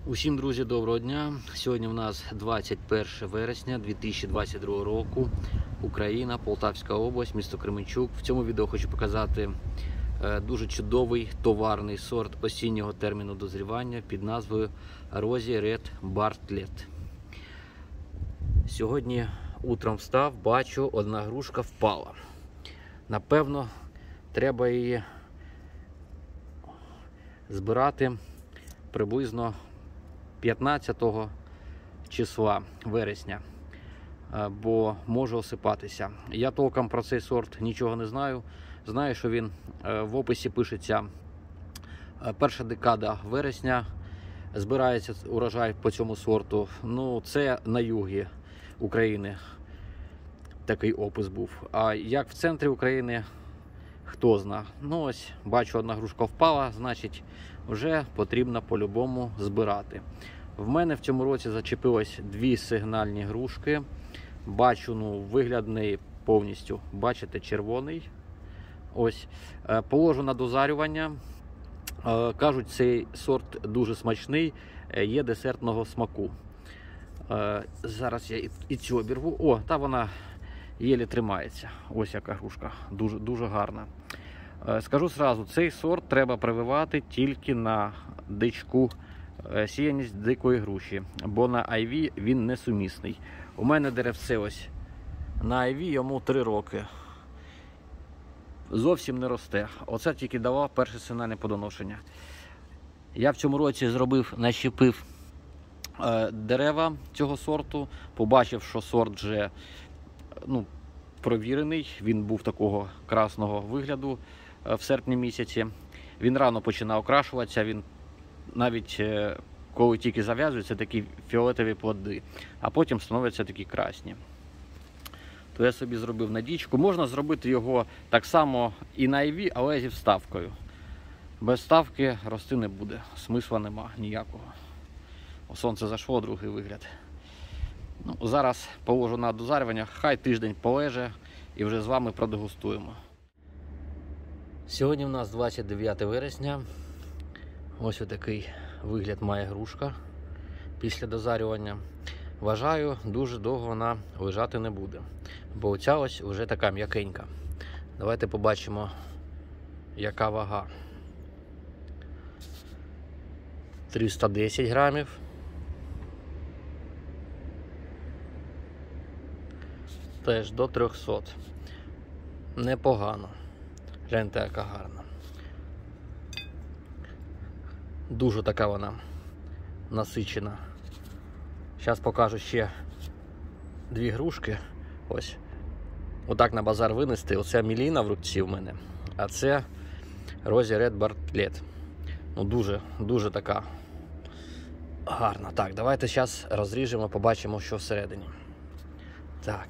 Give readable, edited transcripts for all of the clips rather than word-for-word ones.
Усім, друзі, доброго дня! Сьогодні в нас 21 вересня 2022 року. Україна, Полтавська область, місто Кременчук. В цьому відео хочу показати дуже чудовий товарний сорт осіннього терміну дозрівання під назвою Rosy Red Bartlett. Сьогодні утром встав, бачу, одна грушка впала. Напевно, треба її збирати приблизно 15 числа вересня, бо може осипатися. Я толком про цей сорт нічого не знаю. Знаю, що він в описі пишеться перша декада вересня, збирається урожай по цьому сорту. Ну, це на югі України такий опис був. А як в центрі України, хто зна. Ну ось, бачу, одна грушка впала, значить вже потрібно по-любому збирати. В мене в цьому році зачепилось дві сигнальні грушки. Бачу, вигляд неї повністю, бачите, червоний. Ось, положу на дозарювання. Кажуть, цей сорт дуже смачний, є десертного смаку. Зараз я і цю обірву. О, та вона єлі тримається. Ось яка грушка, дуже гарна. Скажу зразу, цей сорт треба прививати тільки на дичку, сіяність дикої груші, бо на IV він несумісний. У мене деревце ось на IV, йому 3 роки. Зовсім не росте. Оце тільки давав перше сигнальне плодоношення. Я в цьому році нащепив дерева цього сорту, побачив, що сорт вже провірений, він був такого красного вигляду в серпні місяці. Він рано починав окрашуватися, він навіть коли тільки зав'язується, такі фіолетові плоди, а потім становляться такі красні. То я собі зробив надічку. Можна зробити його так само і на IV, але зі вставкою. Без вставки рости не буде, смисла нема ніякого. Сонце зайшло, другий вигляд. Зараз положу на дозарювання, хай тиждень полеже і вже з вами продегустуємо. Сьогодні у нас 29 вересня. Ось отакий вигляд має грушка після дозарювання. Вважаю, дуже довго вона лежати не буде, бо оця ось вже така м'якенька. Давайте побачимо, яка вага. 310 грамів. Теж до 300. Непогано. Гляньте, яка гарна. Дуже така вона насичена. Зараз покажу ще дві грушки. Ось. Отак на базар винести. Оце Міліна в руці в мене. А це Rosy Red Bartlett. Дуже така гарна. Так, давайте зараз розріжемо, побачимо, що всередині. Так.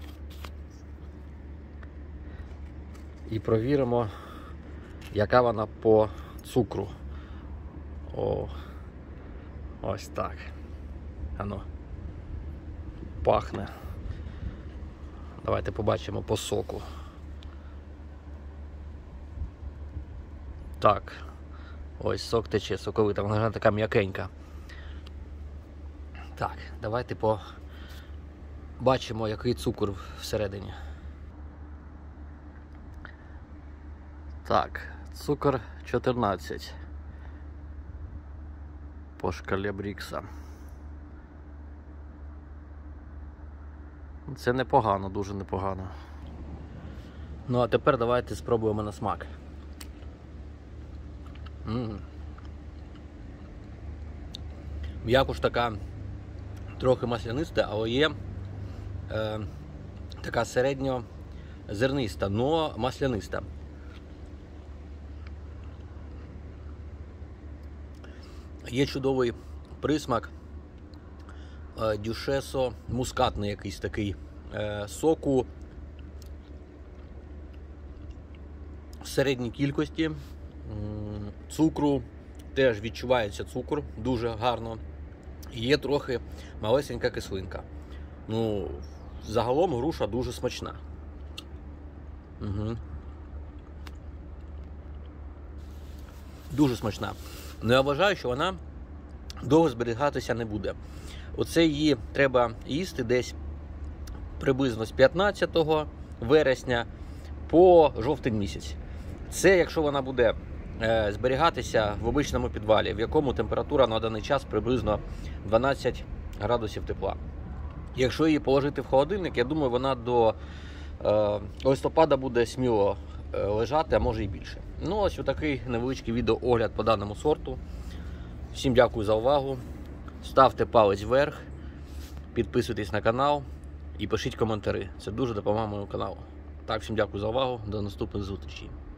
І провіримо, яка вона по цукру. Ось так. Ано. Пахне. Давайте побачимо по соку. Так. Ось сок тече, соковита. Вона така м'якенька. Так, давайте побачимо, який цукор всередині. Так, цукор 14 по шкалі Брікса. Це непогано, дуже непогано. А тепер давайте спробуємо на смак. М'якуш така трохи масляниста, але є така середньозерниста, но масляниста. Є чудовий присмак дюшесо, мускатний якийсь такий соку в середній кількості. Цукру, теж відчувається цукор дуже гарно. Є трохи малесенька кислинка. Загалом груша дуже смачна. Дуже смачна. Ну, я вважаю, що вона довго зберігатися не буде. Оце її треба їсти десь приблизно з 15 вересня по жовтень місяць. Це якщо вона буде зберігатися в обичному підвалі, в якому температура на даний час приблизно 12 градусів тепла. Якщо її положити в холодильник, я думаю, вона до листопада буде сміло лежати, а може і більше. Ну, ось такий невеличкий відеоогляд по даному сорту. Всім дякую за увагу. Ставте палець вверх, підписуйтесь на канал і пишіть коментарі. Це дуже допомагає моєму каналу. Так, всім дякую за увагу. До наступних зустрічей.